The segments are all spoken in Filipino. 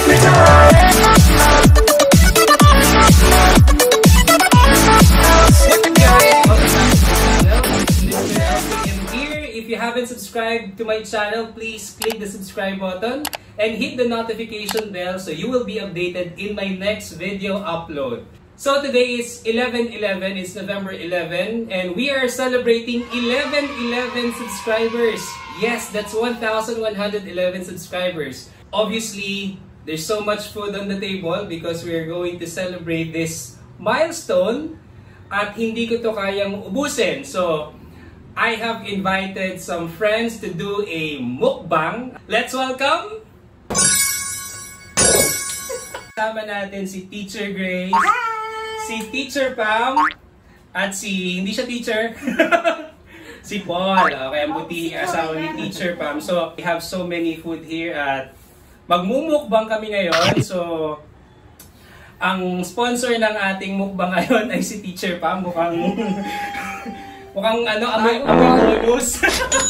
If you haven't subscribed to my channel, please click the subscribe button and hit the notification bell so you will be updated in my next video upload. So today is 11/11, it's November 11, and we are celebrating 1111 subscribers. Yes, that's 1,111 subscribers. Obviously, there's so much food on the table because we are going to celebrate this milestone at hindi ko to kayang ubusin. So, I have invited some friends to do a mukbang. Let's welcome! Kasama natin si Teacher Grace, si Teacher Pam, at si, hindi siya teacher, si Paul. Okay, ang butihing asawa ni Teacher Pam. So, we have so many food here at magmumukbang kami ngayon. So, ang sponsor ng ating mukbang ngayon ay si Teacher Pam. Mukhang ano, amoy bonus.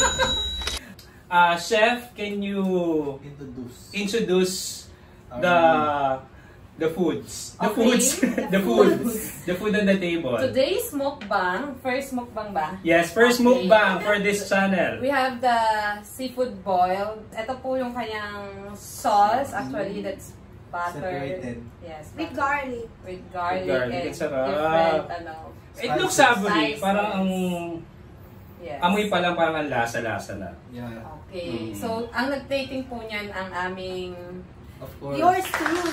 Chef, can you introduce the foods? The food on the table. Today's mukbang, first mukbang ba? Yes, first mukbang for this channel. We have the seafood boiled. Ito po yung kanyang sauce. Actually, that's butter. Separated. Yes. With garlic. With garlic. Garlic, And sarap. different, ano. It looks savory. Spices. Parang ang Yes. amoy pa lang, parang ang lasa-lasa na. Yeah, Okay. So, ang nag-plating po niyan ang aming... of course. Yours truly.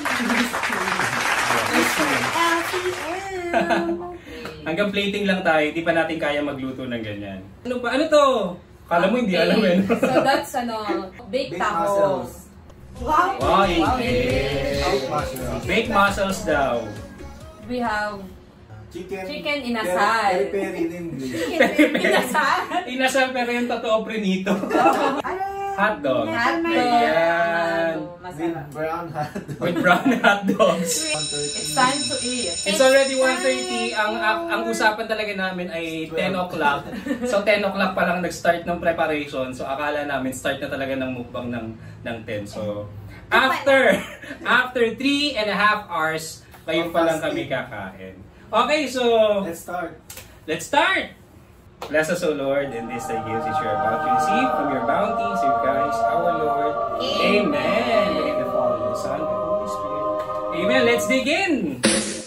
LCM. Okay. Hanggang plating lang tayo, hindi pa natin kaya magluto ng ganyan. Ano pa? Ano to? Kala mo hindi alam eh. So, that's ano, baked tacos. Wow. Wow, Baked baked mussels daw. We have Chicken inasal. Peri in English. Inasal. Inasal pero yung totoo prinito. Hotdog. Hotdog. Ayan. With Masarap. brown hot dog. With brown hotdogs. It's time to eat. It's already 1:30. Ang usapan talaga namin ay 10 o'clock. So 10 o'clock pa lang nag-start ng preparation. So akala namin start na talaga ng mukbang ng 10. So after 3.5 hours, kayo pa lang kami kakain. Okay, so let's start. Bless us, O Lord, in this thy gifts which you are about to receive from your bounty, through Christ our Lord. Amen. In the Father, the Son, and the Holy Spirit. Amen. Let's dig in.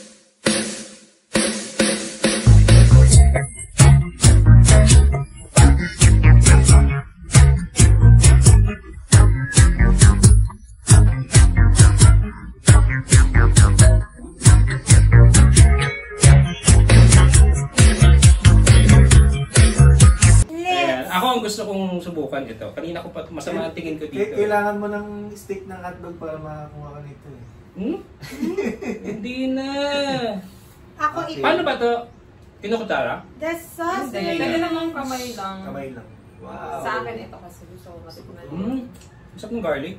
Gusto kong subukan ito. Kanina ko pa masama ang tingin ko dito. Kailangan mo ng stick ng hotdog para makakuha ka nito eh. Hindi na. Ako ito. Paano ba to? Kinukutara? The sauce. Pwede namang kamay lang. Kamay lang. Wow. Sa akin ito kasi gusto ko matikman. Masarap ng garlic.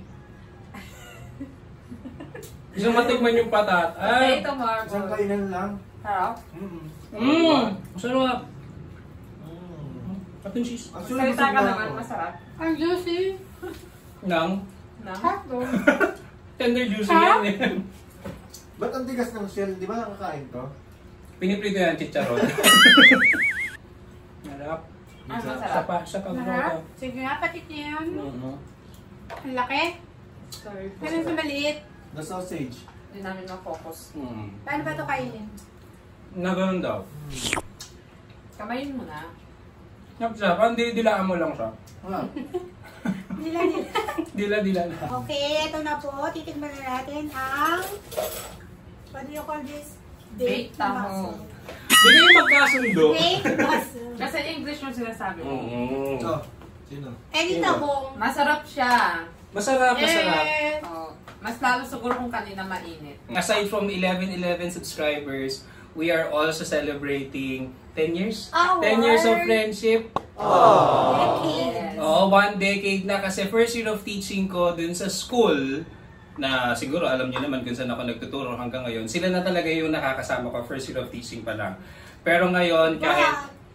Gusto matikman yung patat. Potato marble. Isang kainan lang. Sarap. Masarap. Patong cheese. Actually, Salita ka naman, masarap. Ang juicy. Nang? Hotdog. Tender juicy yan eh. Ba't ang tigas ng shell? Di ba nakakain to? Piniprito yan, chicharon. Marap. Masarap. Sa pag-roto. Masarap. Sige nga, patik niya yan. Ang laki. Sorry po. Ganun sa maliit. The sausage. Hindi namin na-focus. Paano ba ito kainin? Nagano'n daw. Kamayin mo na. Napsarap. Dilaan mo lang siya. Nila. Dila lang. Okay, ito na po. Titignan na natin ang... What do you call this? Baked taho. Hindi kayo magkasundo. Baked mussel. Kasi English yung sinasabi mo. Oh, sino? Eh, tahong. Masarap siya. Masarap. Oh, mas lalo siguro kung kanina mainit. Aside from 1111 subscribers, we are also celebrating 10 years? Oh, 10 years of friendship. Decade. Oo, 1 decade na kasi first year of teaching ko dun sa school na siguro alam niyo naman kung saan ako nagtuturo hanggang ngayon. Sila na talaga yung nakakasama ko first year of teaching pa lang. Pero ngayon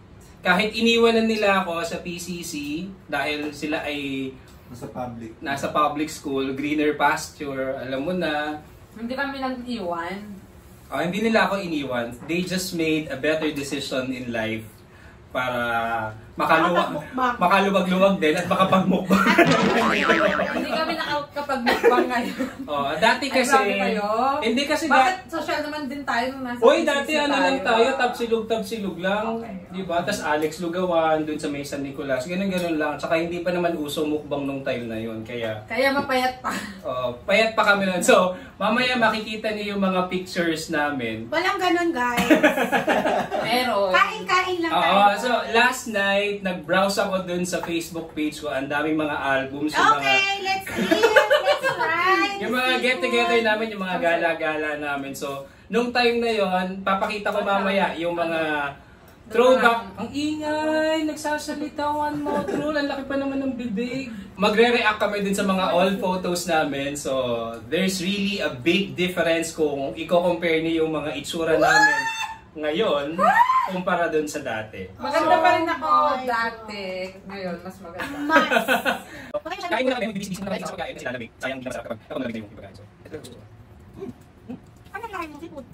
kahit iniwanan nila ako sa PCC dahil sila ay nasa public school, greener pasture, alam mo na. Hindi kami nag-iwan. Hindi nila ako iniwan. They just made a better decision in life para makaluwag-luwag din at makapagmukbang. Hindi kami nakakapagmukbang ngayon. Dati kasi... Ay, kayo? Hindi kasi... Bakit social naman din tayo nung nasa dati ano lang tayo, tabsilog lang. Okay. Diba? Tapos Alex Lugawan, dun sa may San Nicolas. Ganun lang. Tsaka hindi pa naman uso mukbang nung time na yun. Kaya mapayat pa. Payat pa kami nun. So, mamaya makikita niyo yung mga pictures namin. Walang ganun, guys. Pero... Kain-kain lang tayo. So, last night, nag-browse ako dun sa Facebook page ko. Ang daming mga albums. Okay, let's eat. Let's try. Yung mga get-together namin, yung mga gala-gala namin. So, nung time na yon, papakita ko mamaya yung mga throwback. Ang ingay, nagsasalita, one more troll. Ang laki pa naman ng bibig. Magre-react kami din sa mga old photos namin. So, there's really a big difference kung i-compare niyo yung mga itsura namin ngayon kumpara dun sa dati. Maganda pa rin ako dati. Ngayon, mas maganda. Kain mo na kami, bibis-bis mo na kayo sa pagkain kasi lalamig. Sayang hindi masarap kapag ako nalamig na yung pagkain. So, ito gusto ko. Ano kain ng seafood?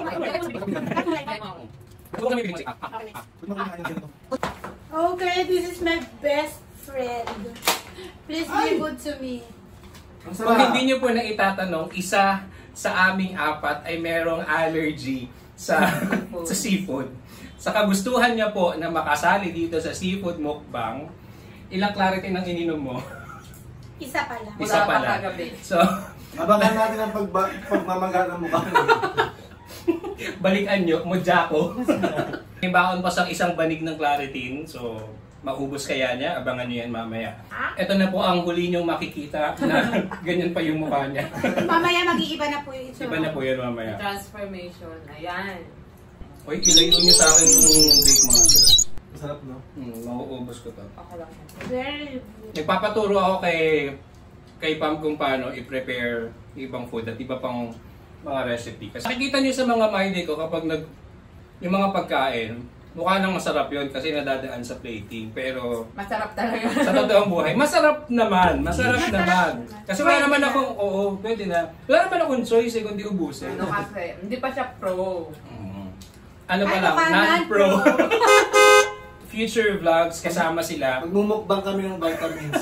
Okay, this is my best friend. Please be good to me. Kung hindi nyo po na itatanong, isa sa aming apat ay merong allergy sa seafood. Sa kagustuhan niya po na makasali dito sa seafood mukbang, ilang clarity ng ininom mo? Isa pa lang. Isa pa lang. So, abangan natin ang pagmamaga ng mukha. balikan nyo, Mojako. May baon pa sa isang banig ng claritin. So, maubos kaya niya. Abangan nyo yan mamaya. Ito na po ang huli nyong makikita na ganyan pa yung mukha niya. Mamaya mag-iiba na po yung itsura. Iba na po yan mamaya. Transformation. Ayan. Uy, ilayo niyo sa akin yung bake mother. Masarap, no? Mauubos ko to. Okay lang. Very good. Nagpapaturo ako kay Pam kung paano i-prepare ibang food at iba pang mga recipe. Kasi nakikita niyo sa mga mind ko kapag yung mga pagkain, mukha nang masarap yun kasi nadadaan sa plating. Pero Masarap talaga. sa totoong buhay, masarap naman. Masarap naman. Kasi wala naman akong, pwede na. Wala naman akong choice kundi ubusin. Ano kasi, hindi pa siya pro. Ano pa lang, non-pro. Future vlogs, kasama sila. Magmumukbang kami ng vitamins.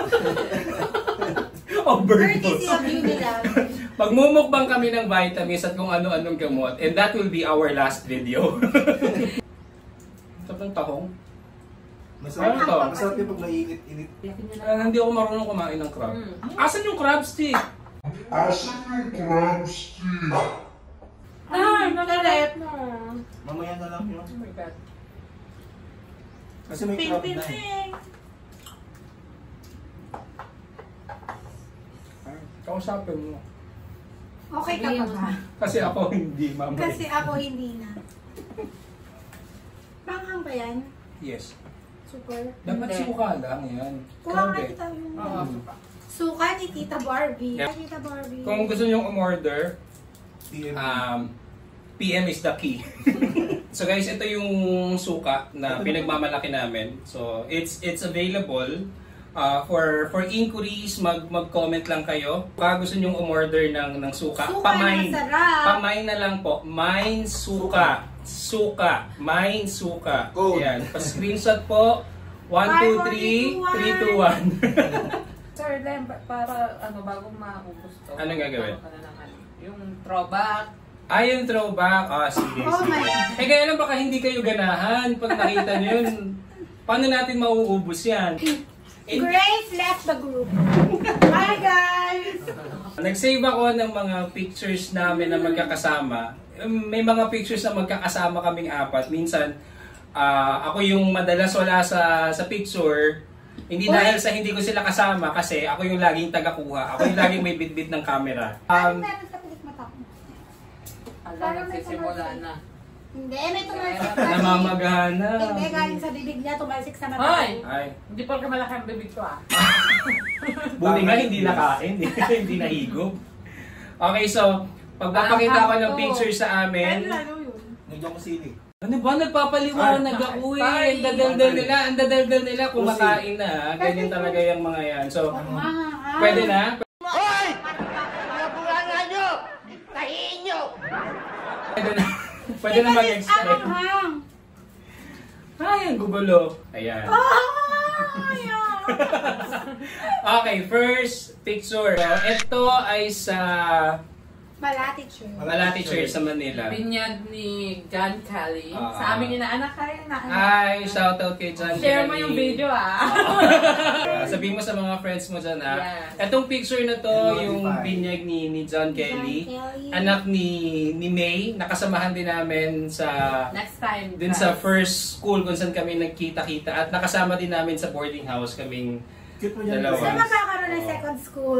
Courtesy of Unilag. Magmumukbang kami ng vitamins at kung ano-anong gamot. And that will be our last video. Sarap ng tahong. Masarap, Ano to? masarap yung pag naiinit-init. Hindi ako marunong kumain ng crab. Asan yung crab stick? Ay, masarap. Mamaya na lang yun. Oh my God. Kasi may Ping, crab ping, na eh. ping. Kausapin mo. Okay ka pa ba? Kasi ako hindi, mamay. Kasi ako hindi na. Panghang ba yan? Yes. Super. Dapat Hindi. suka lang yan. Kuha nga Grabe. kita yung Oo. suka ni Tita Barbie. Yeah. Tita Barbie. Kung gusto nyo umorder, PM. PM is the key. So guys, ito yung suka na pinagmamalaki namin. So it's available for inquiries, mag-comment lang kayo. Kung gusto niyo umorder ng suka, Suka pamain. na masarap. Pamain na lang po. Mine suka. Suka. Mine suka. Code. Yan. Pa-screenshot po. 1, 2, 3, 3, 2, 1. Sir, Lem, para bago maubos to. Anong gagawin? Yung throwback. Yung throwback. Sige. Oh my God. Kaya lang baka hindi kayo ganahan pag nakita nyo yun. Paano natin mauubos yan? Grace left the group. Hi guys! Nag-save ako ng mga pictures namin na magkakasama. May mga pictures na magkakasama kaming apat. Minsan, ako yung madalas wala sa picture. Hindi dahil sa hindi ko sila kasama kasi ako yung laging tagakuha. Ako yung laging may bitbit ng camera. Ano meron sa pilik mata ko? Ala, nagsisimula na. Hindi, may tumalsik sa Namamagana. Hindi, galing sa bibig niya, tumalsik sa mata Ay! ko. Ay, Hindi pa malaki ang bibig ko buti nga hindi nakain, hindi nahigop. Okay, so pagpapakita ko ng picture sa amin. Ano yun? Nagyan ko sili. Ano ba? Nagpapaliwanag ako eh. Ang dadaldal nila. Kumakain na. Ganyan talaga yung mga yan. So, pwede na? Hoy! Nabulangan nyo! Tahiin nyo! Pwede na. Pwede na mag-explain. Ay, ang gugulo. Ayan. Okay, first picture. Ito ay sa Malati Church. Malati Church sa Manila. Binyag ni John Kelly. Sa aming inaanak kayo na. Hi, shoutout kay John Share Kelly. mo yung video Sabihin mo sa mga friends mo dyan ha. Yes. Etong picture na to, yung binyag ni John Kelly. Anak ni May. Nakasamahan din namin sa next time. dun sa first school kung saan kami nagkita-kita. At nakasama din namin sa boarding house kaming dalawa. Saan magkakaroon ng second school?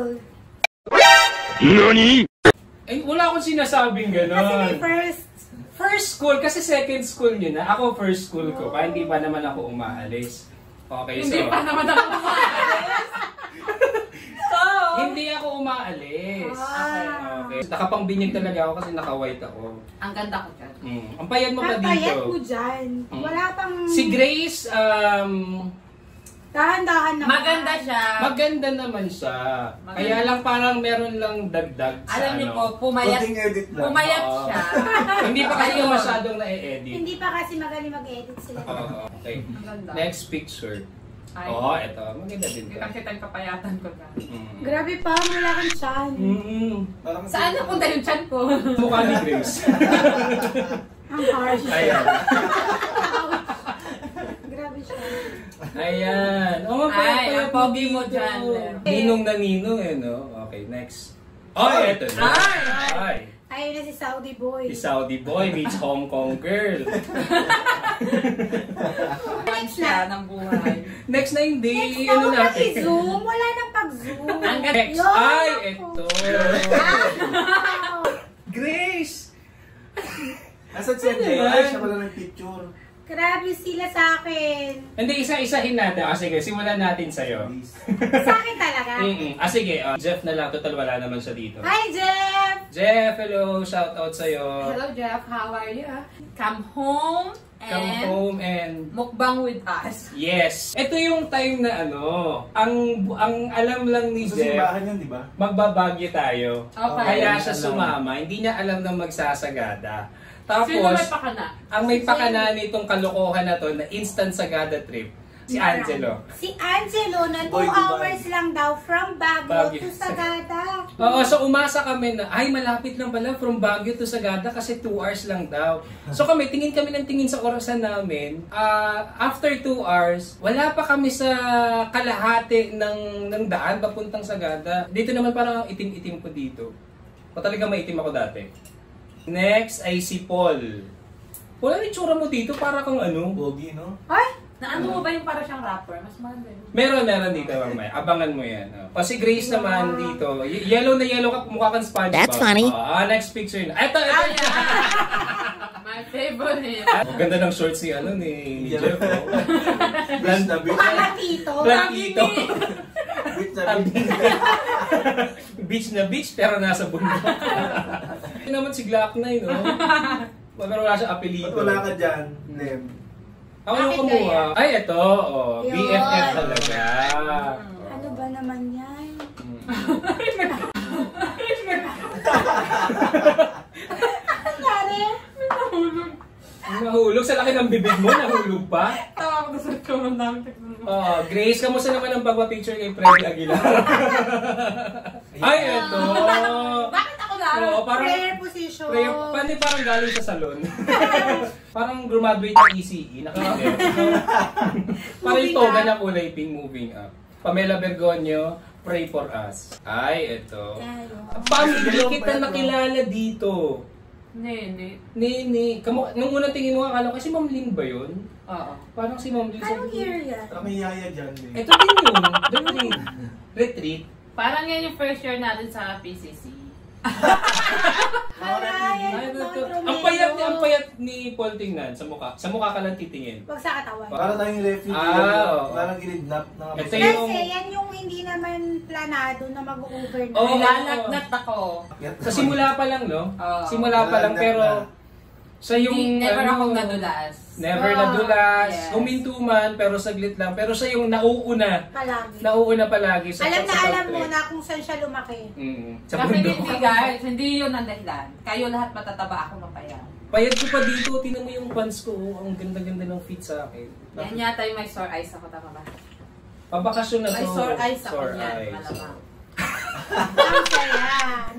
NANI? Eh, wala akong sinasabing Kasi gano'n. may first. First school, kasi second school nyo na. Ako first school ko, pa hindi pa naman ako umaalis. Okay, so... Hindi pa naman ako umaalis. So... Hindi ako umaalis. Okay. Nakapangbinyag talaga ako kasi naka-white ako. Ang ganda ko dyan. Ang payat mo pa Ang payat dito. mo dyan. Wala pang... Si Grace, Dahan-dahan naman. Maganda siya. maganda naman siya. Maganda. Kaya lang parang meron lang dagdag sa Alam niyo po, ano. pumayat. Konting edit lang. Pumayat Oo. siya. Hindi pa kasi Ayun. masyadong na-edit. Hindi pa kasi magaling mag-edit sila. Okay. Ang ganda. Next picture. Ay. Oo, ito. Maganda din to. Kasi kapayatan ko na. Grabe pa, wala kang chan. Parang Saan napunta yung chan ko? Mukha ni Grace. Ang harsh. Ayan. Grabe siya. Ayan. Oh, Ay, ang pogi mo dyan. Ninong na ninong eh, no? Okay, next. Oh, eto na. Ay. Ayun na si Saudi boy. Si Saudi boy meets Hong Kong girl. Next na ng buhay. Next na hindi. Next na, Ano huwag kang natin? i-zoom. Wala nang pag-zoom. Ang ganda. Next. Yun, Ay, ako. eto. Grace! Nasaan siya? Ano Ay, yan? siya pala ng picture. Grabe sila sa akin. Hindi, isa-isahin natin. Sige, simulan natin sa'yo. Sa akin talaga. Sige, Jeff na lang. Total, wala naman siya dito. Hi, Jeff! Jeff, hello. Shout out sa'yo. Hello Jeff, how are you? Come home and Come home and... mukbang with us. Yes! Ito yung time na ang alam lang ni Sa Jeff, simbahan yan, di ba? magbabagyo tayo. Okay. Kaya siya sumama. Hindi niya alam na magsasagada. Tapos, Sino may pakana? ang may pakana nitong kalokohan na to na instant sagada trip, si Angelo. Si Angelo na 2 Boy, hours lang daw from Baguio to Sagada. Oo, so umasa kami na, ay malapit lang pala from Baguio to Sagada kasi 2 hours lang daw. So tingin kami ng tingin sa orasan namin. After 2 hours, wala pa kami sa kalahati ng daan papuntang Sagada. Dito naman parang itim-itim ko dito. O talaga maitim ako dati. Next ay si Paul. Paul, ano itsura mo dito? Para kang ano? Pogi, no? Ay! Naano mo ba yung para siyang rapper? Mas maganda yun. Meron dito mamaya. Abangan mo yan. O si Grace naman dito. Yellow na yellow ka, mukha kang SpongeBob. That's funny. Next picture na. Ito. My favorite. Ganda ng shorts ni Jeff. Oh. Beach na beach. Palatito. Plantito. Beach na beach. Beach na beach pero nasa bundok. Ito naman si Glock 9, no? Pero wala siyang apelido. Ba't wala ka dyan, Nem? Ako yung kumuha. Ay, ito. Yun. BFF talaga. Ano ba naman yan? Ano nangyari? Nahulog. Sa laki ng bibig mo, nahulog pa. Tawa ko sa kaman namin. Grace, kamusta naman ang pagpa-picture kay Freddy Aguilar? Ay, ito. Bakit ako na? Oo, parang... Prayer position. Parang galing sa salon. Parang graduate ng ECE. Nakakabit. Parang yung toga na kulay pink moving up. Pamela Bergonio, pray for us. Ay, ito. Paano hindi kita nakilala dito? Nene. Nene. Nung unang tingin mo, akala ko si Ma'am Lynn ba yun? Oo. Parang si Ma'am Lynn. Anong year yan? Parang may yaya dyan, Nem. Ito din yun. Doon retreat. Parang yan yung first year natin sa PCC. Hala, yan Ay, yung ito. Romeo. Ang payat ni Paul tingnan sa mukha. Sa mukha ka lang titingin. Wag sa katawan. Para tayong refugee. Oo. Parang kinidnap na nga. Ito Kasi yung... yan yung hindi naman planado na mag-overnight. Oo. Nilalagnat ako. Sa simula pa lang, no? Oo. Simula pa lang, pero Siya yung Never ano, akong nadulas. Never nadulas. Yes. Huminto man, pero saglit lang. Pero siya yung nauuna. Palagi. Nauuna palagi. Sa Alam na sa alam top mo three. na kung saan siya lumaki. Sa Kasi bundok. hindi guys, hindi yun ang dahilan. Kayo lahat matataba, ako mapayat. Payat ko pa dito. Tinan mo yung pants ko. Oh. Ang ganda-ganda ng fit sa akin. Yan yata yung may sore eyes ako, tama ba? Pabakasyon na to. May sore eyes ako Sore yan, eyes. malamang. Ang saya.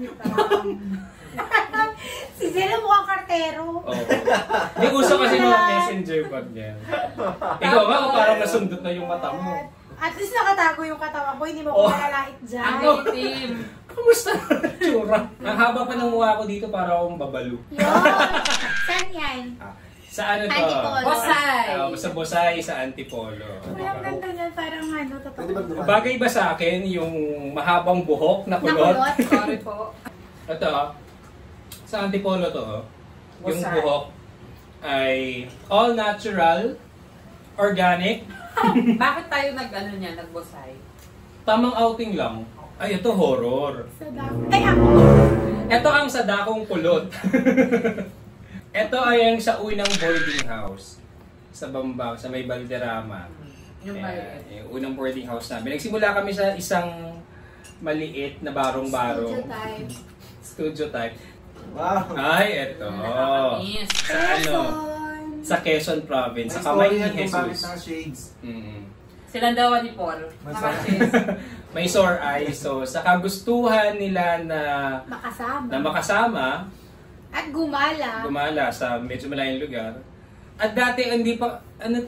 Si Zelo mukhang kartero. Oo. Hindi uso kasi mga messenger bag niya. Ikaw nga, parang nasundot na yung mata mo. At least nakatago yung katawan ko, hindi mo ko malalait dyan. Ang itim. Kamusta? Tsura. Ang haba pa ng mukha ko dito para akong babalo. Yun. Saan yan? Sa ano to? Antipolo. Bosay. Sa Bosay, sa Antipolo. Walang ganda niyan, parang ano, Pwede ba totoo. dumaan? Bagay ba sa akin yung mahabang buhok na kulot? Nakulot. Sorry po. Ito, sa Antipolo to, yung Bosay. buhok ay all natural, organic, Bakit tayo nagbosay? tamang outing lang. Ay, ito horror. Sa dami. Ay, ako. Ito ang sadakong kulot. Ito ay ang sa unang boarding house sa Bambang, sa may Valderrama. Yung maliit. Yung unang boarding house namin. Nagsimula kami sa isang maliit na barong-barong. Studio time. Studio type. Wow. Ay, ito. Nakakamiss. Sa ano? Sa Quezon Province. Sa kamay ni May story yan kung bakit Jesus. naka-shades. Silang dawa ni Paul. Nakachis. May sore eyes. So, sa kagustuhan nila na Makasama. makasama, At gumala. gumala sa medyo malayong lugar. At dati hindi pa dati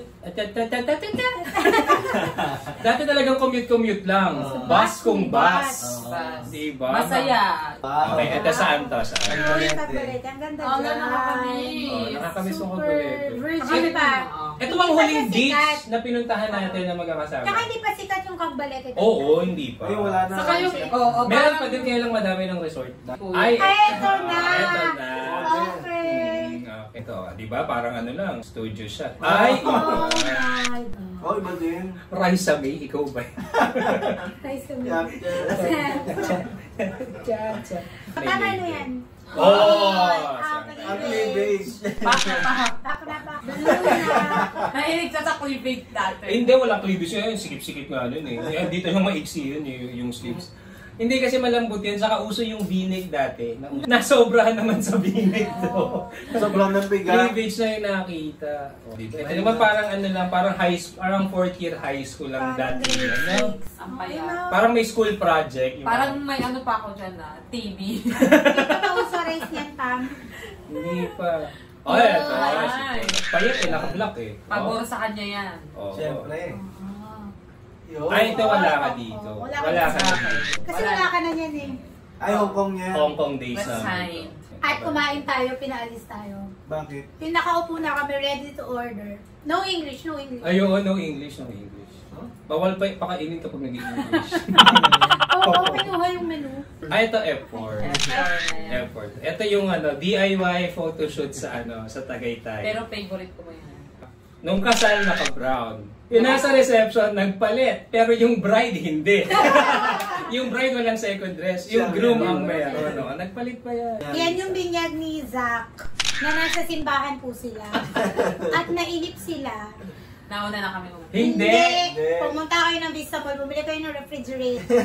talagang commute lang. Bus kung bus. Bas. Diba? Masaya. Okay, ito saan to? Saan? Oh, yung taburet. Ang ganda Oh, dyan. nakakamiss. Oh, nakakamiss mo Super kompleto. virgin pa. Ito ang huling beach na pinuntahan natin na magkakasama. Tsaka hindi pa sikat yung Kambalete. Oo, hindi pa. Ay, wala na. Saka yung, Meron pa din kaya lang madami ng resort. Ay, eto na. Eto na. Okay. Okay. Ito, di ba? Parang ano lang, studio shot. Ay! Oh my God. Oh, iba din. Raisa May, ikaw ba? Nice to meet Yak, you. Tama na yan. Oh! Ang cleavage. Baka pa. Bak na bak. Luna. Nahilig ka sa cleavage dati. Hindi, walang cleavage yun. Sikip-sikip nga nun eh. Dito yung maiksi yun, yung sleeves. Hindi kasi malambot yun. Saka uso yung v-neck dati. Nasobrahan naman sa v-neck to. Sobrang nabigat. Cleavage na yung nakita. Ito naman parang ano lang, parang parang 4th year high school lang Parang dati. grade Ano? six. Ang paya. Parang may school project. Yung Parang may ano pa ako dyan na, TV. Ito sa race niyan, Pam. Hindi pa. Oh, eto. Ay. Payat eh, naka-block eh. Pabor sa kanya yan. Oh. Siyempre. Yun. Ay, ito wala ka dito. Wala ka Wala ka dito. dito. Kasi wala ka na yan eh. Ay, Hong Kong yan. Hong Kong days West namin. Side. At kumain tayo, pinaalis tayo. Bakit? Pinakaupo na kami, ready to order. No English, no English. Ay, oo, no English, no English. Bawal pa pakainin kapag nag-English. Oo, kinuha yung menu. Ay, ito F4. F4. Ito yung ano, DIY photoshoot sa ano, sa Tagaytay. Pero favorite ko mo yan. Nung kasal naka-brown. Yung nasa reception, nagpalit. Pero yung bride, hindi. Yung bride walang second dress. Yung groom ang meron. No? Nagpalit pa yan. Yan yung binyag ni Zach, na nasa simbahan po sila. At nainip sila. Nauna na kami kung Hindi. Pumunta kayo ng Vista Mall, bumili kayo ng refrigerator.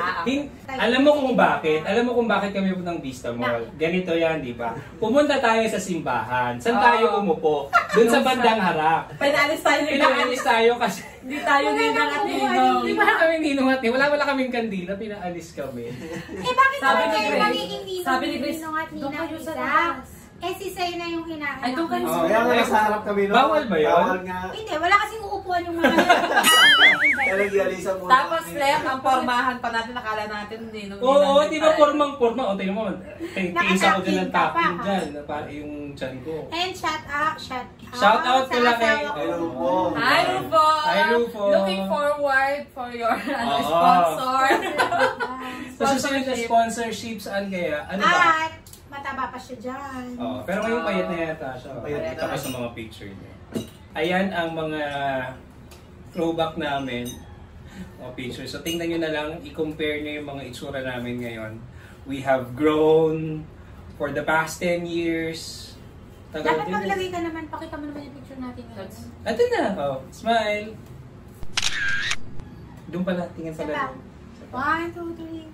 Alam mo kung bakit? Alam mo kung bakit kami pumunta ng Vista Mall? Ganito yan, di ba? Pumunta tayo sa simbahan. Saan tayo umupo? Doon sa bandang harap. Pinalis tayo ni Pinaalis tayo kasi Hindi tayo ninang at ninong. Di ba kami ninungat eh? Wala kaming kandila, pinaalis kami. Eh bakit Sabi naman ni kayo Grace. magiging ninong? Sabi ni Grace, ninong at doon ninang kayo sa isa? labas. Eh si Say na yung hinahanap. Ay, doon kayo Oh, Kaya nga nasa harap kami no? Bawal ba yun? Bawal nga. Hindi, wala kasing uupuan yung mga Kaya nag-ialisa muna. Tapos left, ang pormahan pa natin, nakala natin ninong. Oo, di ba pormang-porma? O, tingnan mo, tiis ako din ng Nakatapping ka tapping pa. dyan. Para yung chan ko. And shout out Shout out sa pala kay- asawa ko. Ay, Rufo. Hi, Rufo! Hi, Rufo! Looking forward for your Oo. sponsor. Sa susunod na sponsorship, saan kaya? Ano ba? At mataba pa siya dyan. Oh, pero ngayon payat na yata siya. Payat na. Kita ko sa mga picture niya. Ayan ang mga throwback namin. Mga pictures. So tingnan nyo na lang, i-compare nyo yung mga itsura namin ngayon. We have grown for the past 10 years. Tagal Dapat din. maglagay ka naman. Pakita mo naman yung picture natin ngayon. That's- Ito na. Oh, smile. Doon pala. Tingin Isa pala. pa. 1, 2, 3.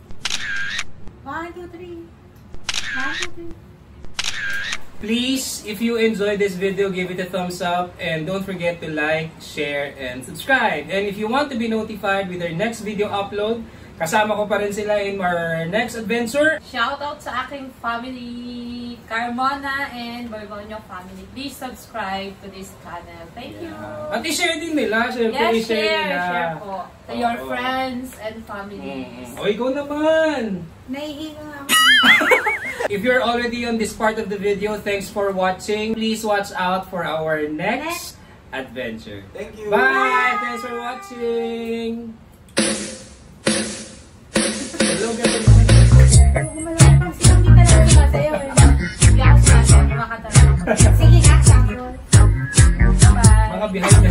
1, 2, 3. 1, 2, 3. Please, if you enjoyed this video, give it a thumbs up. And don't forget to like, share, and subscribe. And if you want to be notified with our next video upload, kasama ko pa rin sila in our next adventure. Shout out sa aking family, Carmona and Borbonio family. Please subscribe to this channel. Thank you. At i-share din nila. Siyempre, Yes, i-share share. nila. Share po. To your Oo. friends and families. O, ikaw naman. Naihinga nga ako. If you're already on this part of the video, thanks for watching. Please watch out for our next adventure. Thank you. Bye! Thanks for watching! Hello, guys! Gumalang silang di ka lang sumasayaw eh. Hindi ako sumasayaw. Kumakanta lang ako. Sige nga, sample. Bye! Mga behind the